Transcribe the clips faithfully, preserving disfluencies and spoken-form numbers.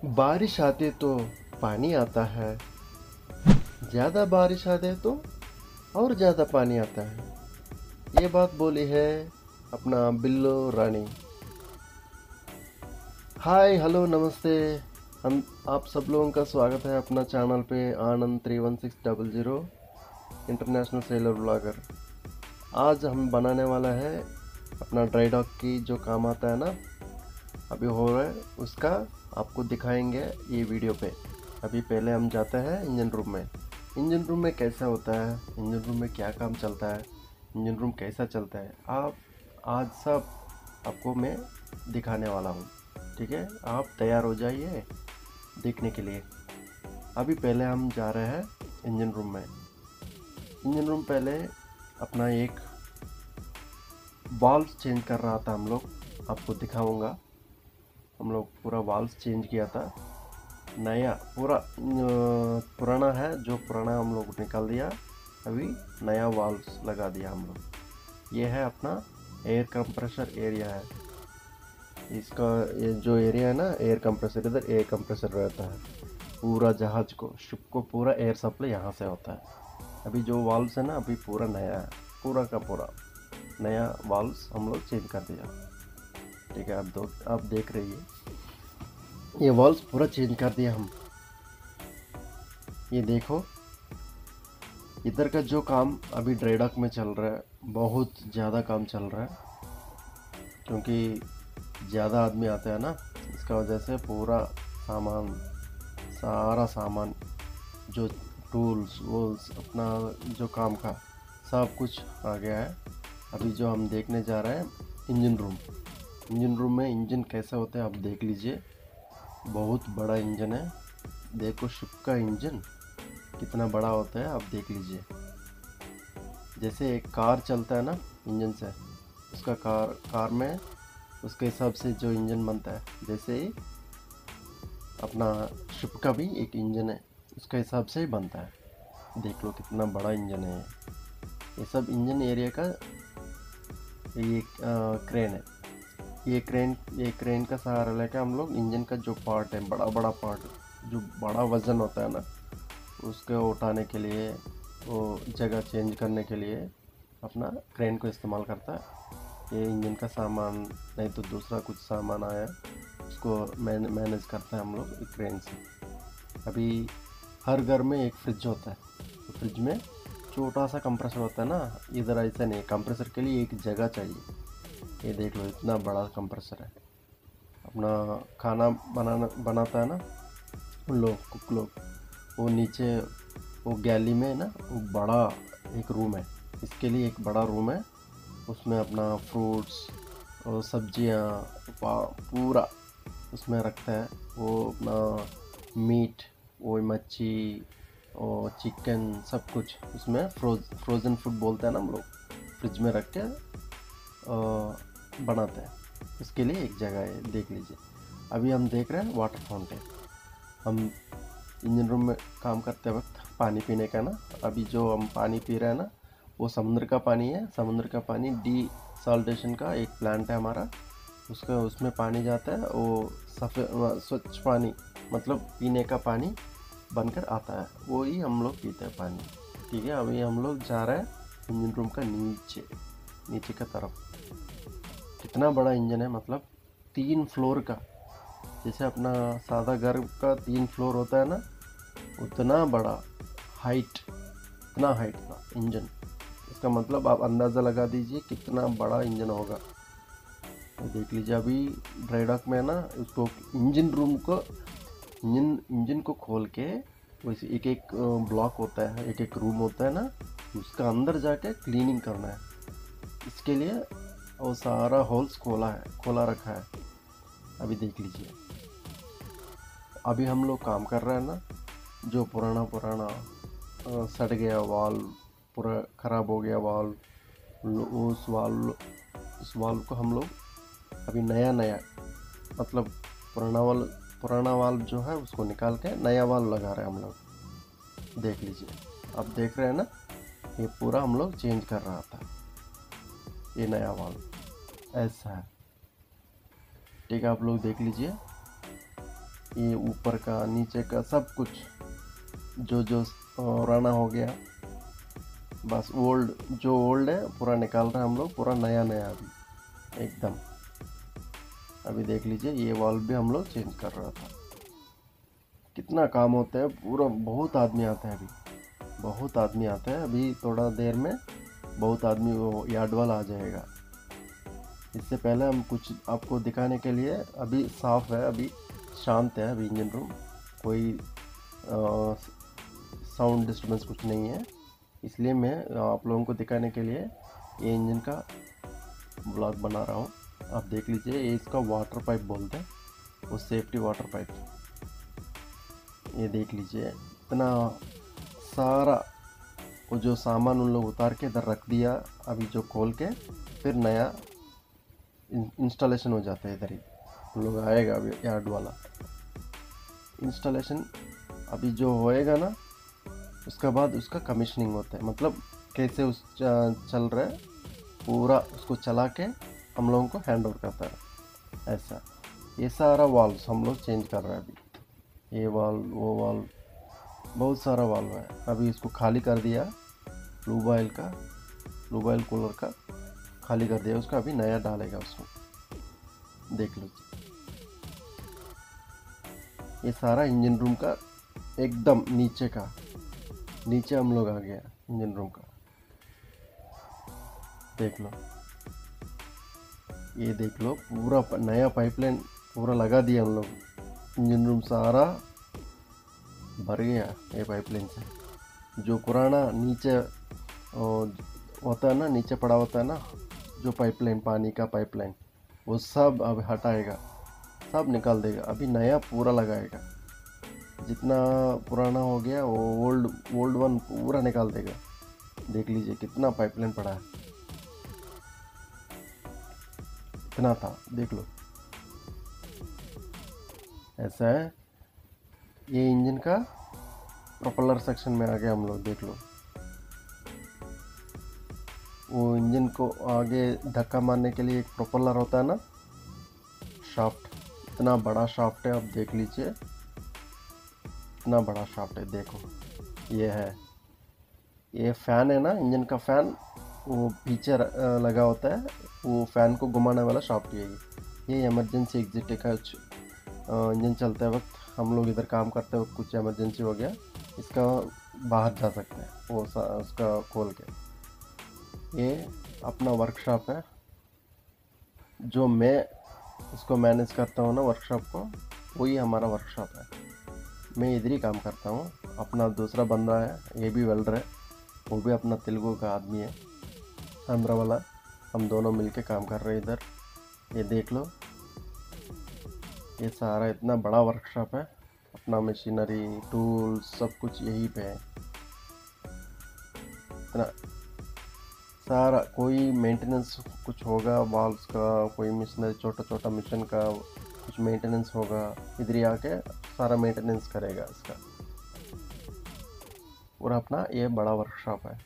बारिश आते तो पानी आता है, ज़्यादा बारिश आते तो और ज़्यादा पानी आता है। ये बात बोली है अपना बिल्लो रानी। हाय हेलो नमस्ते। हम आप सब लोगों का स्वागत है अपना चैनल पे Anand three one six double zero international seller blogger. आज हम बनाने वाला है अपना ड्राई डॉक की जो काम आता है ना, अभी हो रहा है उसका आपको दिखाएंगे ये वीडियो पे। अभी पहले हम जाते हैं इंजन रूम में। इंजन रूम में कैसा होता है, इंजन रूम में क्या काम चलता है, इंजन रूम कैसा चलता है, आप आज सब आपको मैं दिखाने वाला हूँ। ठीक है, आप तैयार हो जाइए देखने के लिए। अभी पहले हम जा रहे हैं इंजन रूम में। इंजन रूम पहले अपना एक वाल्व चेंज कर रहा था हम लोग, आपको दिखाऊंगा। हम लोग पूरा वाल्व चेंज किया था, नया पूरा पुराना है जो पुराना हम लोग निकाल दिया, अभी नया वाल्व लगा दिया हम लोग। ये है अपना एयर कंप्रेसर एरिया है। इसका ये जो एरिया है ना, एयर कंप्रेसर, इधर एयर कंप्रेसर रहता है। पूरा जहाज को, शिप को पूरा एयर सप्लाई यहाँ से होता है। अभी जो वाल्व है ना, अभी पूरा नया है, पूरा का पूरा नया वाल्व हम लोग चेंज कर दिया। ठीक है, आप दो आप देख रही है, ये वाल्व पूरा चेंज कर दिया हम। ये देखो, इधर का जो काम अभी ड्राई डॉक में चल रहा है, बहुत ज़्यादा काम चल रहा है क्योंकि ज़्यादा आदमी आते हैं ना, इसका वजह से पूरा सामान, सारा सामान जो टूल्स वूल्स अपना जो काम का सब कुछ आ गया है। अभी जो हम देखने जा रहे हैं इंजन रूम। इंजन रूम में इंजन कैसा होता है आप देख लीजिए। बहुत बड़ा इंजन है, देखो शिप का इंजन कितना बड़ा होता है, आप देख लीजिए। जैसे एक कार चलता है ना इंजन से, उसका कार कार में उसके हिसाब से जो इंजन बनता है, जैसे ही अपना शिप का भी एक इंजन है, उसके हिसाब से ही बनता है। देख लो कितना बड़ा इंजन है। ये सब इंजन एरिया का ये आ, क्रेन है। ये क्रेन ये क्रेन का सहारा लेकर हम लोग इंजन का जो पार्ट है, बड़ा बड़ा पार्ट, जो बड़ा वज़न होता है ना, उसको उठाने के लिए, वो जगह चेंज करने के लिए अपना क्रेन को इस्तेमाल करता है। ये इंजन का सामान नहीं तो दूसरा कुछ सामान आया, उसको मैन मैनेज करते हैं हम लोग क्रेन से। अभी हर घर में एक फ्रिज होता है, तो फ्रिज में छोटा सा कंप्रेसर होता है ना, इधर ऐसा नहीं, कंप्रेसर के लिए एक जगह चाहिए। ये देख लो इतना बड़ा कंप्रेसर है। अपना खाना बनाना बनाता है ना उन लोग, कुक लोग, वो नीचे वो गैली में ना, वो बड़ा एक रूम है, इसके लिए एक बड़ा रूम है। उसमें अपना फ्रूट्स और सब्जियां पूरा उसमें रखता है। वो अपना मीट, वो मच्छी और चिकन, सब कुछ उसमें फ्रोज फ्रोज़न फूड बोलते हैं ना हम लोग, फ्रिज में रख के बनाते हैं। उसके लिए एक जगह है, देख लीजिए। अभी हम देख रहे हैं वाटर फाउंटेन। हम इंजन रूम में काम करते वक्त पानी पीने का ना, अभी जो हम पानी पी रहे हैं ना, वो समुद्र का पानी है। समुद्र का पानी डी साल्टेशन का एक प्लांट है हमारा, उसका उसमें पानी जाता है, वो सफ़ेद स्वच्छ पानी, मतलब पीने का पानी बनकर आता है, वो ही हम लोग पीते हैं पानी। ठीक है, अभी हम लोग जा रहे हैं इंजन रूम का नीचे नीचे का तरफ। कितना बड़ा इंजन है, मतलब तीन फ्लोर का, जैसे अपना सादा घर का तीन फ्लोर होता है ना, उतना बड़ा हाइट, इतना हाइट का इंजन। इसका मतलब आप अंदाज़ा लगा दीजिए कितना बड़ा इंजन होगा। तो देख लीजिए, अभी ड्राई डॉक में ना, उसको इंजन रूम को, इंजन इंजन को खोल के वैसे एक एक ब्लॉक होता है, एक एक रूम होता है ना, उसका अंदर जाके क्लीनिंग करना है। इसके लिए वो सारा होल्स खोला है, खोला रखा है। अभी देख लीजिए, अभी हम लोग काम कर रहे हैं ना, जो पुराना पुराना सड़ गया वाल्व, पूरा ख़राब हो गया वाल्व, उस वाल्व उस वाल्व को हम लोग अभी नया नया, मतलब पुराना वाल्व पुराना वाल्व जो है उसको निकाल के नया वाल्व लगा रहे हैं हम लोग। देख लीजिए, अब देख रहे हैं ना, ये पूरा हम लोग चेंज कर रहा था, ये नया वाल्व ऐसा है। ठीक है, आप लोग देख लीजिए। ये ऊपर का नीचे का सब कुछ जो जो पुराना हो गया, बस ओल्ड जो ओल्ड है पूरा निकाल रहे हैं हम लोग, पूरा नया नया अभी एकदम। अभी देख लीजिए ये वाल्व भी हम लोग चेंज कर रहा था। कितना काम होता है पूरा, बहुत आदमी आता है अभी, बहुत आदमी आता है अभी। थोड़ा देर में बहुत आदमी वो यार्ड वाला आ जाएगा। इससे पहले हम कुछ आपको दिखाने के लिए, अभी साफ है, अभी शांत है अभी इंजन रूम, कोई साउंड डिस्टर्बेंस कुछ नहीं है। इसलिए मैं आप लोगों को दिखाने के लिए ये इंजन का ब्लॉग बना रहा हूँ। आप देख लीजिए, ये इसका वाटर पाइप बोलते हैं, वो सेफ्टी वाटर पाइप। ये देख लीजिए इतना सारा वो जो सामान उन लोग उतार के इधर रख दिया, अभी जो खोल के फिर नया इंस्टॉलेशन हो जाता है। इधर ही उन लोग आएगा अभी यार्ड वाला इंस्टॉलेशन। अभी जो होएगा ना, उसके बाद उसका कमीशनिंग होता है, मतलब कैसे उस चल रहा है पूरा उसको चला के हम लोगों को हैंड ओवर करता है ऐसा। ये सारा वाल्व हम लोग चेंज कर रहे हैं अभी, ये वाल्व वो वाल्व, बहुत सारा वाल्व है। अभी इसको खाली कर दिया, लूब ऑयल का, लूब ऑयल कूलर का खाली कर दिया उसका, अभी नया डालेगा उसमें। देख लीजिए ये सारा इंजन रूम का एकदम नीचे का, नीचे हम लोग आ गया इंजन रूम का। देख लो, ये देख लो पूरा नया पाइपलाइन पूरा लगा दिया हम लोग। इंजन रूम सारा भर गया ये पाइपलाइन से। जो पुराना नीचे होता है ना, नीचे पड़ा होता है ना जो पाइपलाइन, पानी का पाइपलाइन, वो सब अब हटाएगा, सब निकाल देगा। अभी नया पूरा लगाएगा। जितना पुराना हो गया वो ओल्ड ओल्ड वन पूरा निकाल देगा। देख लीजिए कितना पाइपलाइन पड़ा है, इतना था, देख लो। ऐसा है, ये इंजन का प्रोपेलर सेक्शन में आ गया हम लोग। देख लो वो इंजन को आगे धक्का मारने के लिए एक प्रोपेलर होता है ना, शाफ्ट, इतना बड़ा शाफ्ट है। आप देख लीजिए इतना बड़ा शाफ्ट है। देखो ये है, ये फैन है ना, इंजन का फैन, वो पीछे लगा होता है, वो फैन को घुमाने वाला शाफ्ट यही। ये इमरजेंसी एग्जिट का इंजन चलते वक्त, हम लोग इधर काम करते वक्त कुछ इमरजेंसी हो गया, इसका बाहर जा सकते हैं वो उसका खोल के। ये अपना वर्कशॉप है, जो मैं उसको मैनेज करता हूँ ना वर्कशॉप को, वही हमारा वर्कशॉप है। मैं इधर ही काम करता हूँ। अपना दूसरा बंदा है, ये भी वेल्डर है, वो भी अपना तेलुगु का आदमी है, आंध्रा वाला। हम दोनों मिलके काम कर रहे हैं इधर। ये देख लो, ये सारा इतना बड़ा वर्कशॉप है, अपना मशीनरी टूल्स सब कुछ यहीं पे है। इतना सारा, कोई मेंटेनेंस कुछ होगा वाल्व्स का, कोई मशीनरी छोटा छोटा मिशन का कुछ मेंटेनेंस होगा, इधर ही आके सारा मेंटेनेंस करेगा इसका। पूरा अपना ये बड़ा वर्कशॉप है,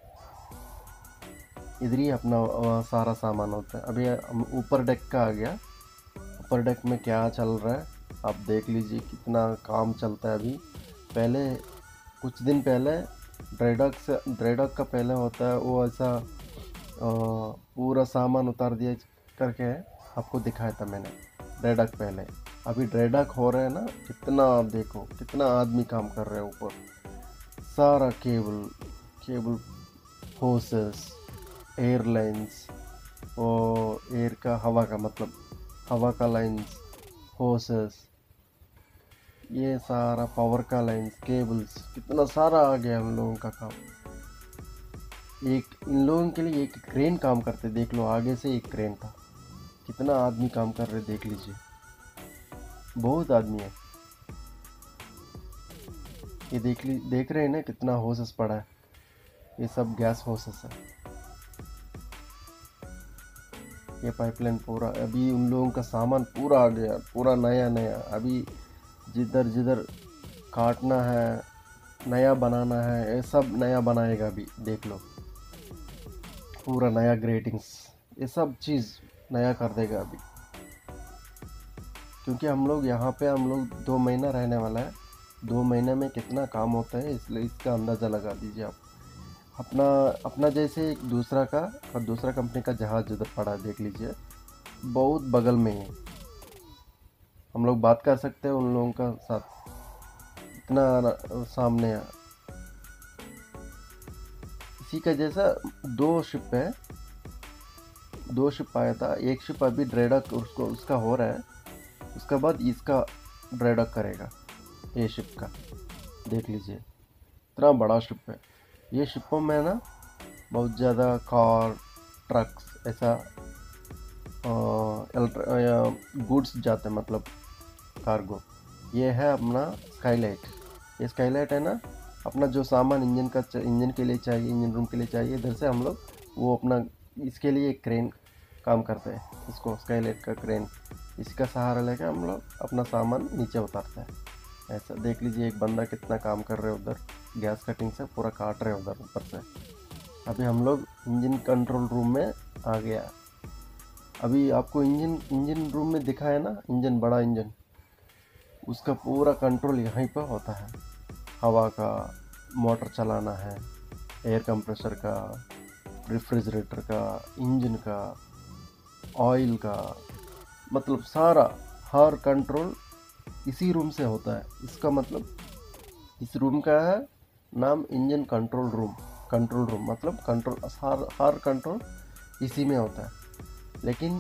इधर ही अपना सारा सामान होता है। अभी ऊपर डेक का आ गया, ऊपर डेक में क्या चल रहा है आप देख लीजिए, कितना काम चलता है अभी। पहले कुछ दिन पहले ड्राईडॉक से, ड्राईडॉक का पहले होता है वो ऐसा पूरा सामान उतार दिया करके आपको दिखाया था मैंने, ड्राईडॉक पहले। अभी ड्राईडॉक हो रहे हैं ना, कितना आप देखो कितना आदमी काम कर रहे हैं ऊपर। सारा केबल केबल होसेस, एयरलाइंस, और एयर का हवा का मतलब हवा का लाइंस, होसेस, ये सारा पावर का लाइंस, केबल्स, कितना सारा आ गया हम लोगों का काम। एक इन लोगों के लिए एक क्रेन काम करते, देख लो आगे से एक क्रेन था, कितना आदमी काम कर रहे देख लीजिए, बहुत आदमी है। ये देख ली देख रहे हैं ना कितना होसेस पड़ा है, ये सब गैस होसेस है। ये पाइपलाइन पूरा, अभी उन लोगों का सामान पूरा आ गया, पूरा नया नया। अभी जिधर जिधर काटना है, नया बनाना है, ये सब नया बनाएगा अभी। देख लो पूरा नया ग्रेटिंग्स, ये सब चीज़ नया कर देगा अभी। क्योंकि हम लोग यहाँ पे हम लोग दो महीना रहने वाला है। दो महीने में कितना काम होता है इसलिए इसका अंदाज़ा लगा दीजिए आप। अपना अपना जैसे एक दूसरा का और दूसरा कंपनी का जहाज़ उधर पड़ा है, देख लीजिए, बहुत बगल में है। हम लोग बात कर सकते हैं उन लोगों का साथ, इतना सामने है। इसी का जैसा दो शिप है, दो शिप आया था। एक शिप अभी ड्राई-डॉक उसको उसका हो रहा है, उसके बाद इसका ड्राई-डॉक करेगा ये शिप का। देख लीजिए इतना बड़ा शिप है। ये शिपों में ना बहुत ज़्यादा कार, ट्रक्स ऐसा गुड्स जाते हैं, मतलब कार्गो। ये है अपना स्काईलाइट। ये स्काईलाइट है ना, अपना जो सामान इंजन का इंजन के लिए चाहिए, इंजन रूम के लिए चाहिए, इधर से हम लोग वो अपना इसके लिए एक क्रेन काम करते हैं, इसको स्काईलाइट का क्रेन, इसका सहारा लेकर हम लोग अपना सामान नीचे उतारते हैं। ऐसा देख लीजिए एक बंदा कितना काम कर रहे हैं उधर, गैस कटिंग से पूरा काट रहे हैं उधर ऊपर से। अभी हम लोग इंजन कंट्रोल रूम में आ गया। अभी आपको इंजन इंजन रूम में दिखा है ना, इंजन, बड़ा इंजन, उसका पूरा कंट्रोल यहीं पर होता है। हवा का, मोटर चलाना है, एयर कंप्रेसर का, रेफ्रिजरेटर का, इंजन का, ऑयल का, मतलब सारा हर कंट्रोल इसी रूम से होता है। इसका मतलब इस रूम का है नाम engine control room. Control room मतलब कंट्रोल, हर हर कंट्रोल इसी में होता है। लेकिन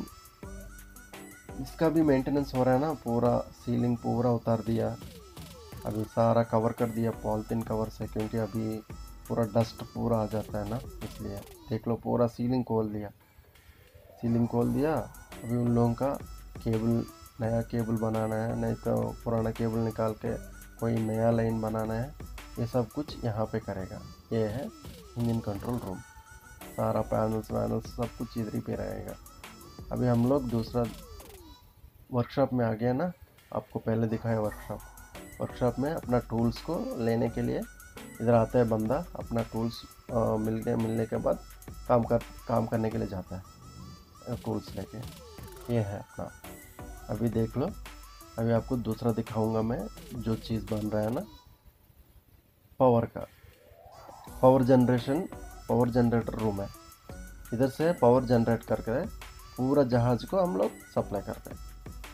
इसका भी मेंटेनेंस हो रहा है ना, पूरा सीलिंग पूरा उतार दिया, अभी सारा कवर कर दिया पॉलिथीन कवर से, क्योंकि अभी पूरा डस्ट पूरा आ जाता है ना, इसलिए। देख लो पूरा सीलिंग खोल दिया, सीलिंग खोल दिया। अभी उन लोगों का केबल, नया केबल बनाना है, नहीं तो पुराना केबल निकाल के कोई नया लाइन बनाना है। ये सब कुछ यहाँ पे करेगा। ये है इंजन कंट्रोल रूम। सारा पैनल्स वैनल्स सब कुछ इधर ही पे रहेगा। अभी हम लोग दूसरा वर्कशॉप में आ गया ना, आपको पहले दिखाया वर्कशॉप। वर्कशॉप में अपना टूल्स को लेने के लिए इधर आता है बंदा, अपना टूल्स मिल गए, मिलने के बाद काम कर काम करने के लिए जाता है टूल्स लेके। ये है अपना। अभी देख लो, अभी आपको दूसरा दिखाऊंगा मैं, जो चीज़ बन रहा है ना, पावर का, power generation, power generator room है। इधर से पावर जनरेट करके पूरा जहाज़ को हम लोग सप्लाई करते हैं।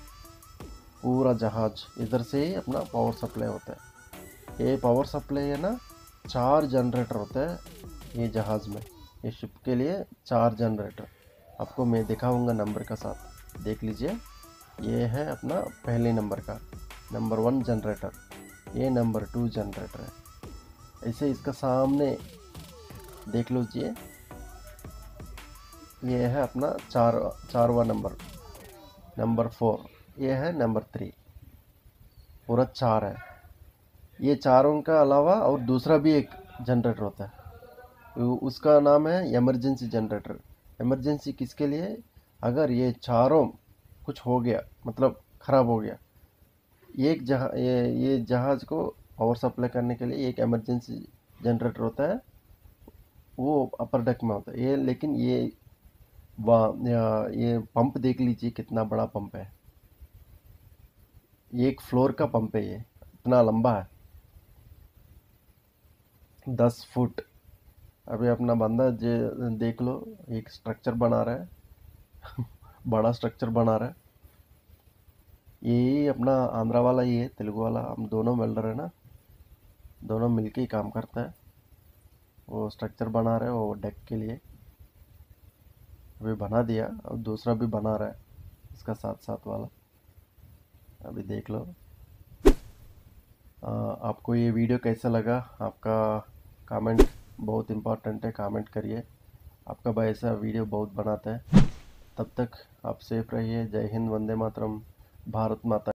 पूरा जहाज़ इधर से ही अपना पावर सप्लाई होता है। ये पावर सप्लाई है ना, चार जनरेटर होते हैं ये जहाज़ में। ये शिप के लिए चार जनरेटर आपको मैं दिखाऊंगा नंबर का साथ, देख लीजिए। ये है अपना पहले नंबर का, नंबर वन जनरेटर। ये नंबर टू जनरेटर है। ऐसे इसका सामने देख लीजिए, ये है अपना चार चारवा नंबर, नंबर फोर। ये है नंबर थ्री। पूरा चार है। ये चारों का अलावा और दूसरा भी एक जनरेटर होता है, उसका नाम है इमरजेंसी जनरेटर। इमरजेंसी किसके लिए? अगर ये चारों कुछ हो गया, मतलब ख़राब हो गया, एक जहा ये ये जहाज़ को पावर सप्लाई करने के लिए एक इमरजेंसी जनरेटर होता है, वो अपर डेक में होता है ये। लेकिन ये ये पंप देख लीजिए कितना बड़ा पंप है। ये एक फ्लोर का पंप है, ये इतना लंबा है, दस फुट। अभी अपना बंदा जे देख लो, एक स्ट्रक्चर बना रहा है बड़ा स्ट्रक्चर बना रहा है। ये अपना आंध्रा वाला, ये तेलुगु वाला, हम दोनों वेल्डर है ना, दोनों मिलके ही काम करता है। वो स्ट्रक्चर बना रहे हैं वो डेक के लिए, अभी बना दिया, और दूसरा भी बना रहा है इसका साथ साथ वाला। अभी देख लो। आ, आपको ये वीडियो कैसा लगा? आपका कमेंट बहुत इम्पोर्टेंट है, कमेंट करिए। आपका भाई ऐसा वीडियो बहुत बनाता है। तब तक आप सेफ रहिए। जय हिंद, वंदे मातरम, भारत माता।